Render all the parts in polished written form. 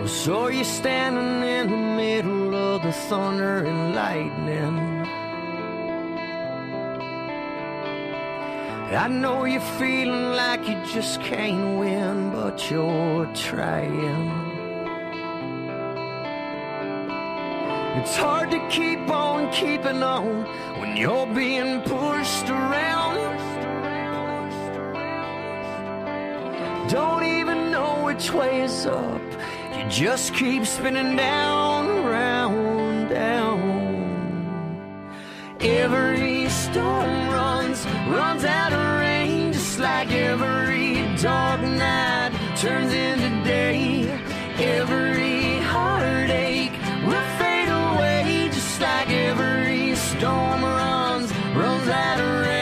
So you're standing in the middle of the thunder and lightning. I know you're feeling like you just can't win, but you're trying. It's hard to keep on keeping on when you're being pushed around. Don't even know which way is up. You just keep spinning down, round, down. Every storm runs out of rain, just like every dark night turns into day. Every heartache will fade away, just like every storm runs out of rain.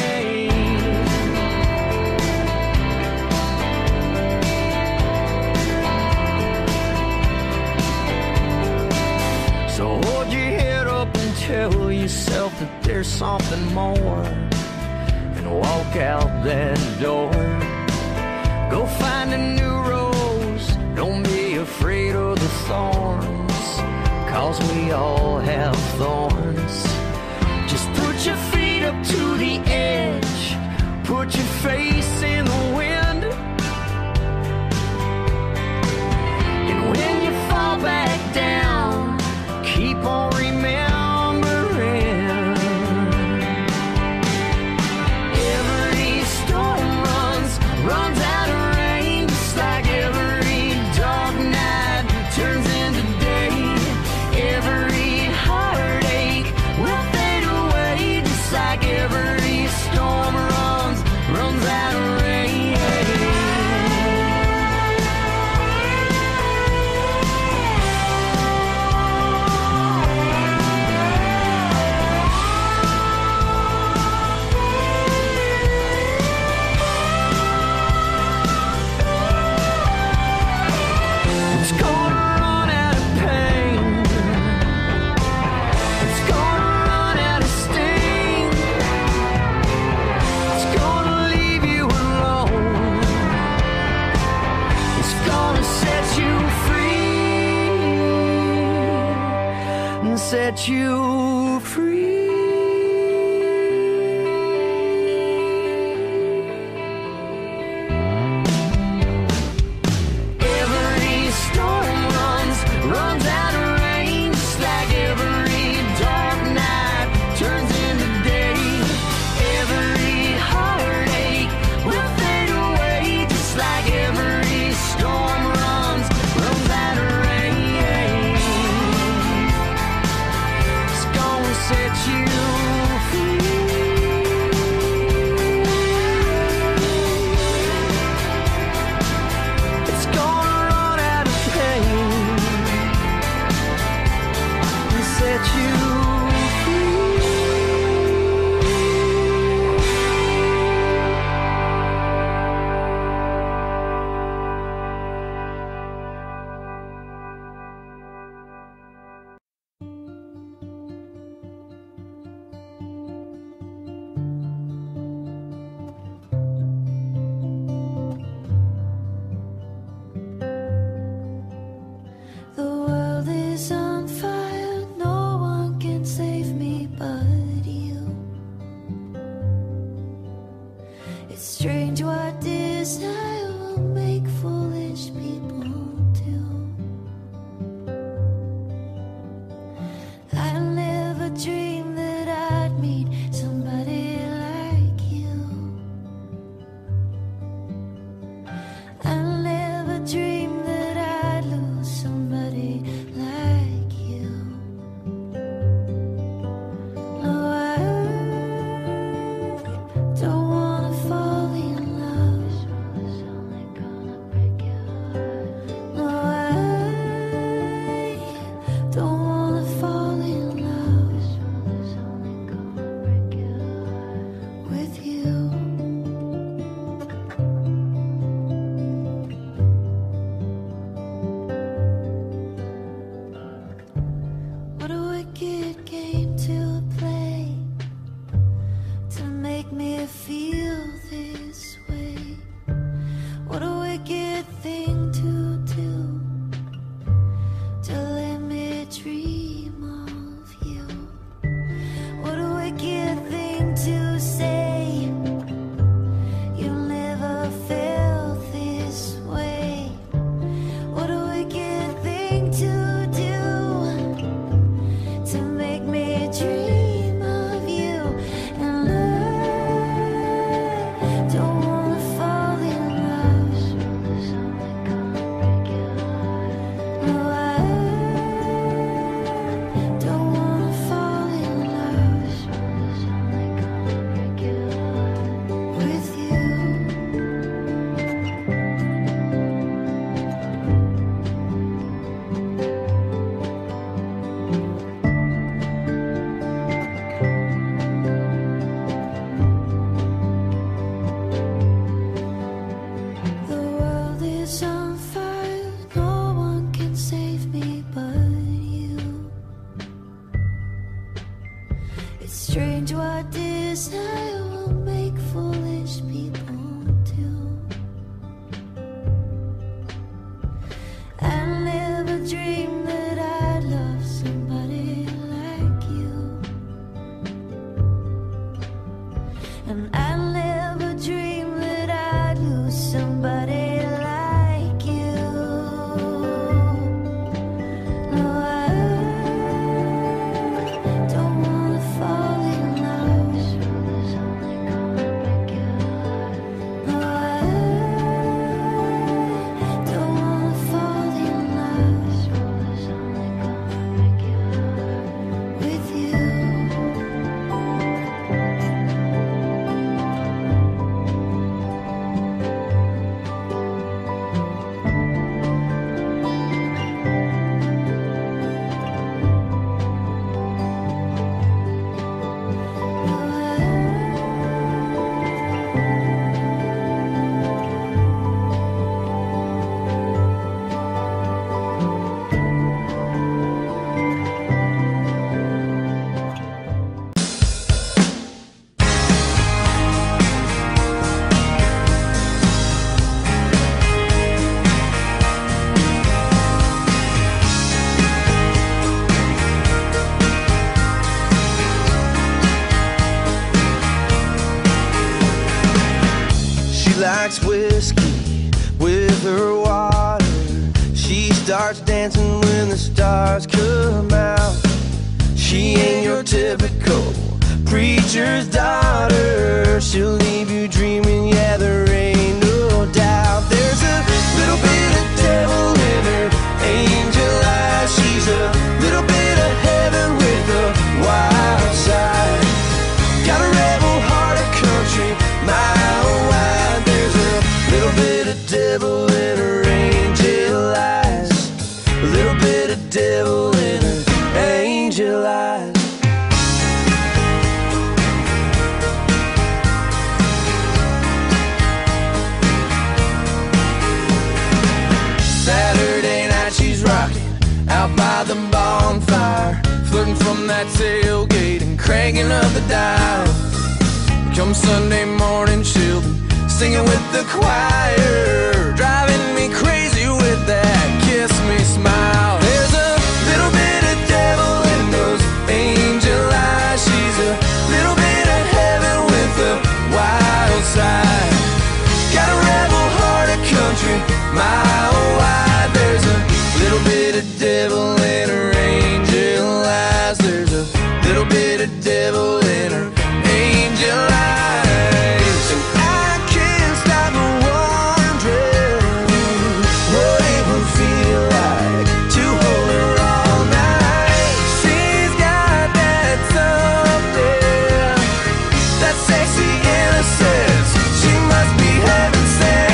So hold your head up and tell yourself that there's something more, and walk out that door. Go find a new rose, don't be afraid of the thorns, 'cause we all have thorns. Just put your feet up to the edge, put your face in the wind, and when you fall back down, keep on remembering. Every storm runs out of rain, just like every dark night turns into day. Every heartache will fade away, just like every storm runs out of rain. Set you free. Every storm runs out of rain, just like every dark night turns into day. Every heartache will fade away, just like every storm runs out of rain. Set you free. It's gonna run out of pain and set you strange what desire will make foolish people do. I never dreamed that I'd meet somebody like you. I never dreamed that I'd lose somebody like you. No, It's strange what desire will make foolish people do. I never dreamed that I'd love somebody like you, and I never dreamed that I'd lose somebody like you. No, I don't wanna fall in love. No, I don't wanna fall in love with you. She likes whiskey with her water. She starts dancing when the stars come out. She ain't your typical preacher's daughter. She'll leave you dreaming, yeah, there ain't no doubt. There's a little bit of devil in her angel eyes. She's a little bit of heaven with a wild side. Got a rebel heart of country, mile wide. There's a little bit of devil in her angel eyes. A little bit of devil in her angel eyes. Saturday night she's rocking out by the bonfire, flirting from that tailgate and cranking up the dial. Come Sunday morning she'll be singing with the choir, driving me crazy with that kiss me smile. There's a little bit of devil in those angel eyes. She's a little bit of heaven with a wild side. Got a rebel heart of country, mile wide. There's a little bit of devil in her angel eyes. There's a little bit of devil in her angel eyes. And I can't stop wondering what it would feel like to hold her all night. She's got that something, that sexy innocence. She must be heaven sent.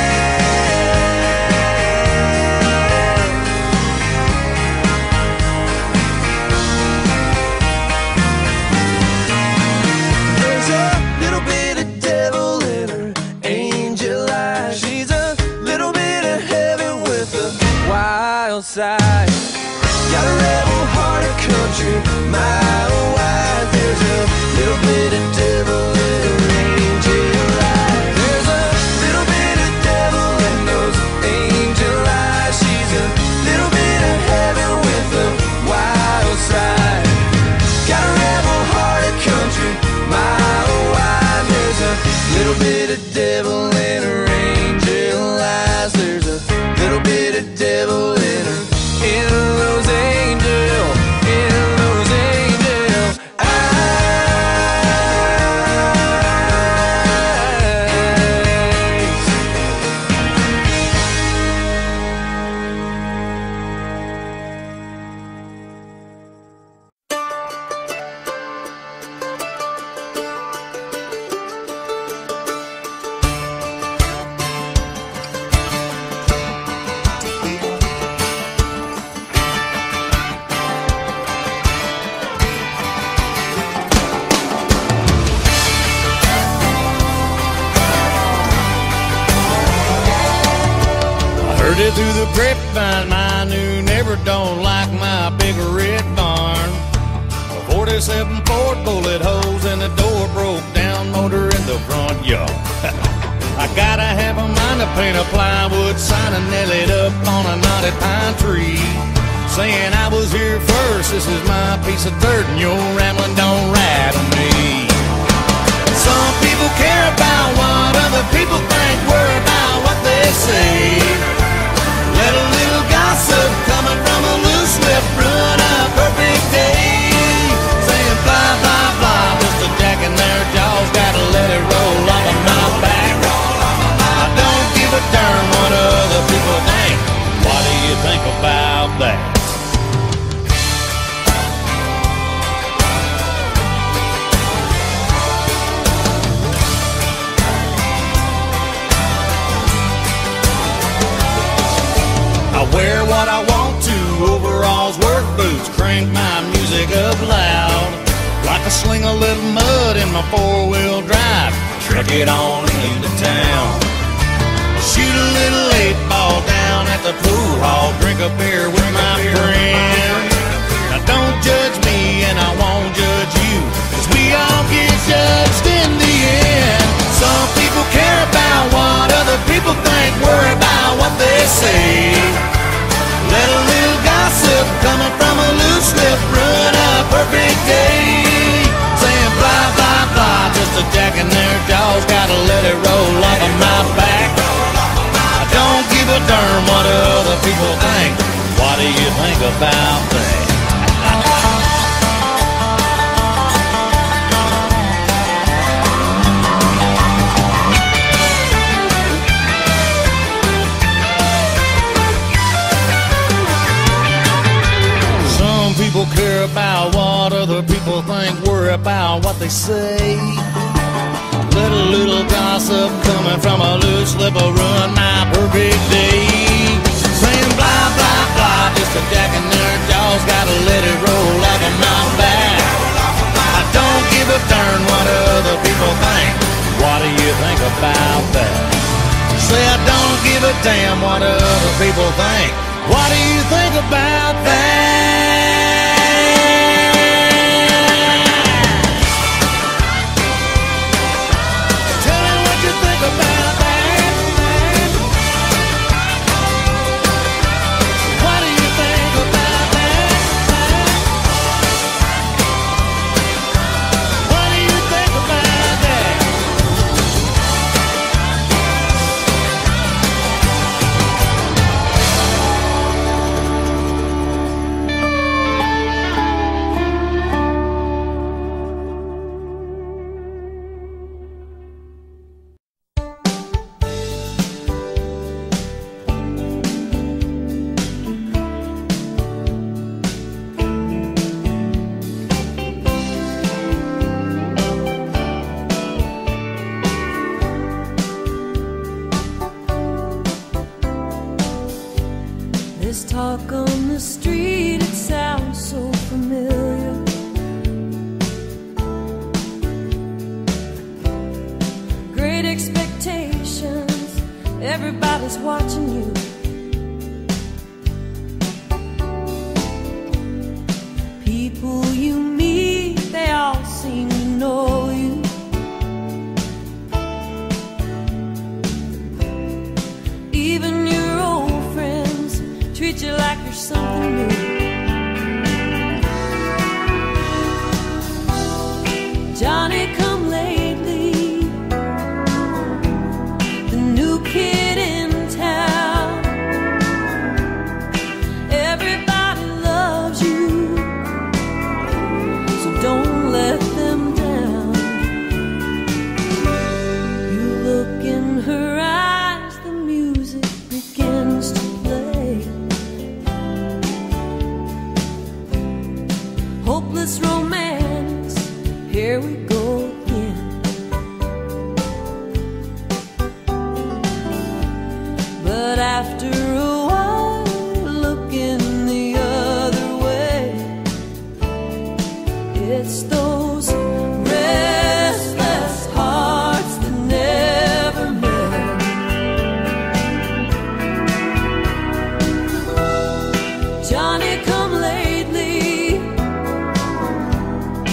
There's a little bit of devil in her angel eyes. She's a little bit of heaven with a wild side. Got a rebel heart of country, mile wide. There's a little bit of devil in her angel eyes. There's a little bit of devil in those angel eyes. She's a little bit of heaven with a wild side. Got a rebel heart of country, mile wide. There's a little bit of devil in her angel eyes. There's a little bit of devil in her, in those angel Heard through the grapevine, my new neighbor don't like my big red barn. A 47 Ford, bullet holes in the door, broke down motor in the front yard. I gotta have a mind to paint a plywood sign and nail it up on a knotted pine tree, saying I was here first, this is my piece of dirt, and your rambling don't rattle me. Some people care about what other people think, worry about what they say. Let a little gossip coming from a loose lip ruin a perfect day. Saying blah, blah, blah, just a jacking their jaws, gotta let it roll off of my back. I don't give a darn what other people think. What do you think about that? I wear what I want to, overalls, work boots, crank my music up loud, like I sling a little mud in my four-wheel drive, truck it on into town. Shoot a little 8-ball down at the pool hall, drink a beer with my friend. Now don't judge me and I won't judge you, 'cause we all get judged in the end. Some people care about what other people think, worry about what they say. Let a little gossip coming from a loose lip ruin a perfect day. Saying blah, blah, blah, just a jacking their jaws, gotta let it roll off of my back. I don't give a darn what other people think. What do you think about that? People care about what other people think, worry about what they say. Let a little gossip coming from a loose lip will ruin my perfect day. Saying blah, blah, blah, just a jacking their jaws, gotta let it roll out of my back. I don't give a darn what other people think. What do you think about that? Say I don't give a damn what other people think. What do you think about that? This talk on the street, it sounds so familiar. Great expectations, everybody's watching you. People you meet, they all seem to know you. Even your old friends treat you like you're something new. Johnny come lately, the new kid in town. Everybody loves you, so don't let them down. You look in her eyes, the music begins to play. Hopeless romance, here we go again. But after a while, looking the other way, it's those restless hearts that never met. Johnny come lately,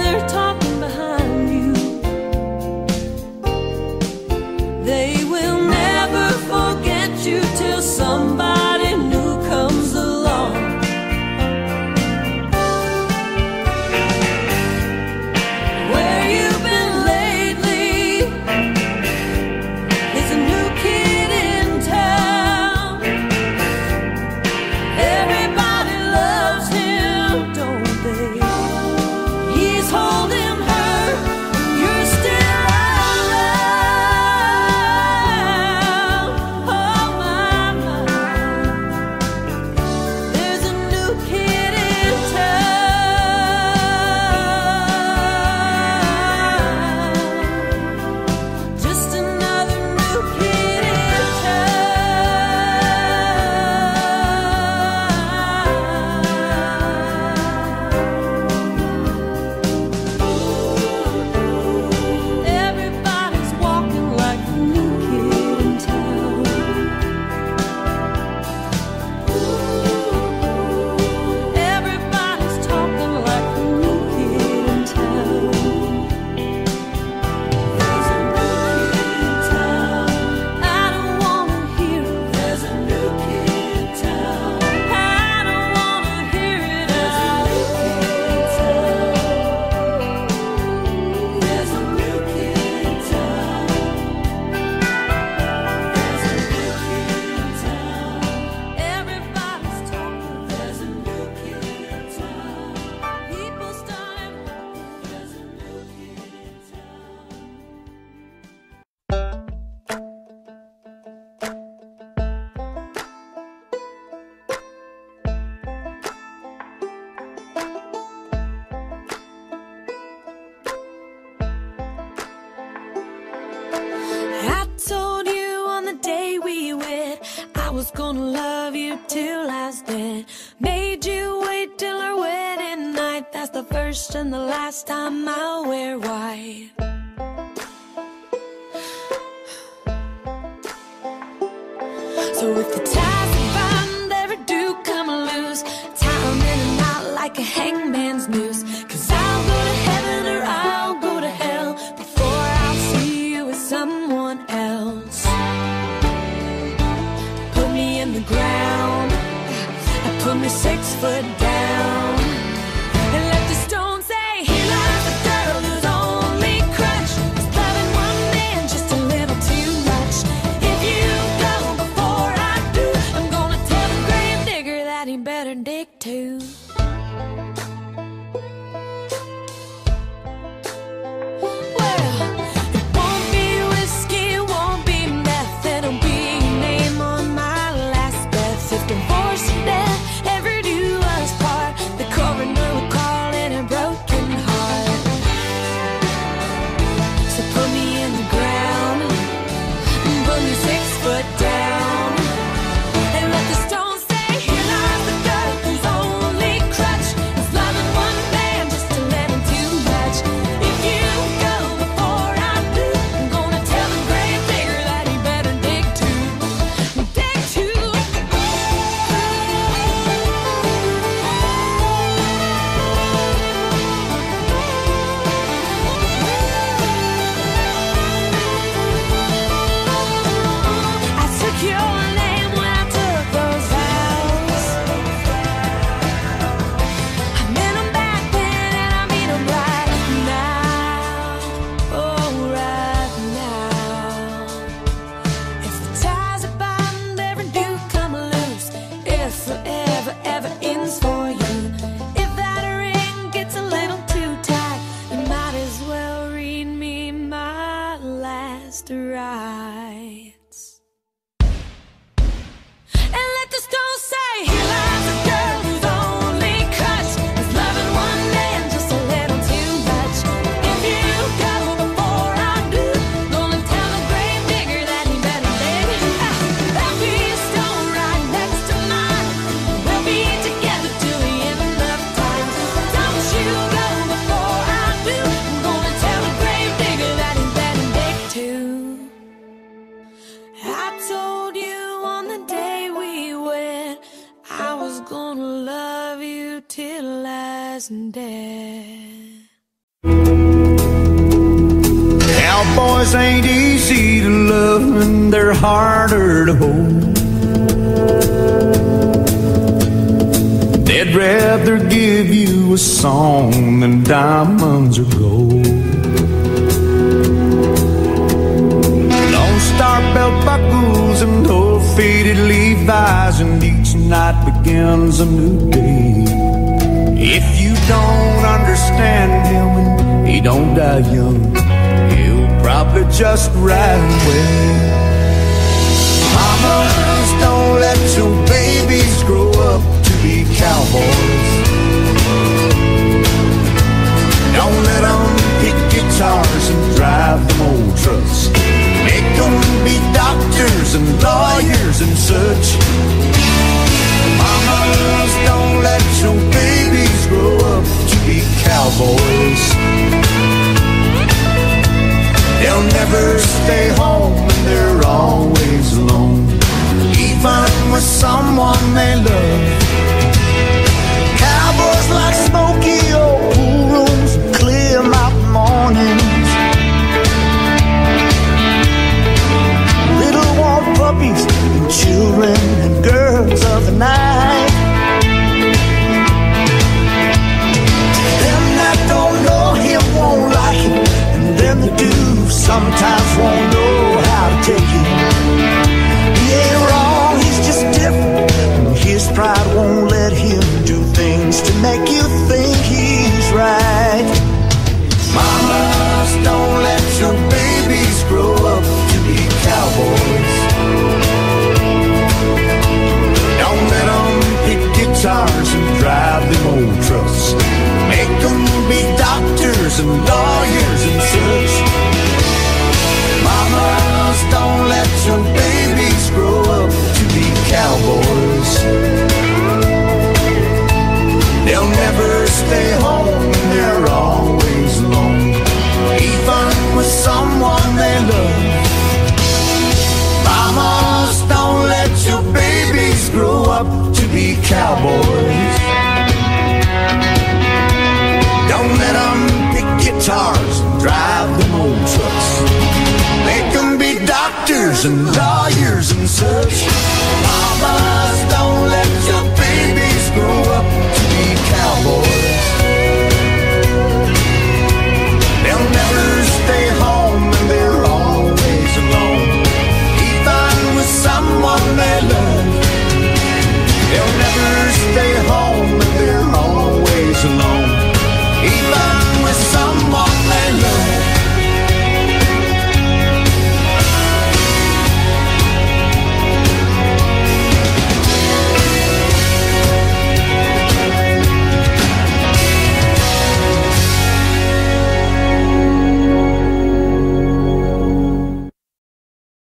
they're talking behind you. They will never forget you till somebody new comes along. Where you been lately? There's a new kid in town. Everybody loves him, don't they? He's holding her, you're still around. Oh my, my. There's a new kid in town. Just another new kid in town. Everybody's walking like a new kid in town. Everybody's talking like a new kid in town. There's a new kid in town. I don't wanna hear it. There's a new kid in town. I don't wanna hear it. There's a new kid in town. There's a new kid in town. There's a new kid in town. Everybody's talking. There's a new kid in town. People started walking. There's a new kid in town. I told you on the day we wed I was gonna love you till I was dead. Made you wait till our wedding night. That's the first and the last time I'll wear white. So if the ties that bind ever do come loose, tie 'em in a knot like a hangman's noose. 'Cause I'll go to heaven or I'll go to hell before I'll see you with someone else. Put me in the ground, put me 6 foot down, and let the stone say, here lies a girl whose only crutch is loving one man just a little too much. If you go before I do, I'm gonna tell the grave digger that he better dig too. Well, it won't be whiskey, it won't be meth, it'll be your name on my last breath. If divorce or death ever do us part, the coroner will call it a broken heart. So put me in the ground, put me 6 foot down, and let the stone say, here lies the girl whose only crutch is loving one man just a little too much. If you go before I do, I'm gonna tell the grave digger that he better dig too. Dig too. I took your name when I took those vows. I meant 'em back then and I mean 'em right now. Oh, right now. If the ties that bind ever do come loose, if forever ever ends for you, if that ring gets a little too tight, you might as well read me my last rites. And let the stone say, here lies a girl whose only crutch is loving one man just a little too much. If you go before I do, gonna tell the grave digger that he better dig. There'll be a stone right next to mine. We'll be together till the end of time. Don't you go before I do, I'm gonna tell the grave digger that he better dig too. I told you on the day we wed I was gonna love you till I was dead. guys ain't easy to love and they're harder to hold. They'd rather give you a song than diamonds or gold. Lone Star belt buckles and old faded Levi's, and each night begins a new day. If you don't understand him and he don't die young, he'll probably just ride away. Mamas, don't let your babies grow up to be cowboys. Don't let them pick guitars and drive them old trucks. Make them be doctors and lawyers and such. Mamas, don't let your babies grow up to be cowboys. They'll never stay home and they're always alone, even with someone they love. Cowboys like smoky old pool rooms and clear mountain mornings. Little warm puppies and children and girls of the night. Them that don't know him won't like him, and them that do sometimes won't know how to take it. He ain't wrong, he's just different, and his pride won't let him do things to make you think he's right. Mamas, don't let your babies grow up to be cowboys. Don't let them pick guitars and drive them old trucks. Make them be doctors and lawyers and such. Mamas, don't let your babies grow up to be cowboys. They'll never stay home and they're always alone, even with someone they love. Mamas, don't let your babies grow up to be cowboys. Don't let them pick guitars and drive them old trucks. Make them be doctors and lawyers and such.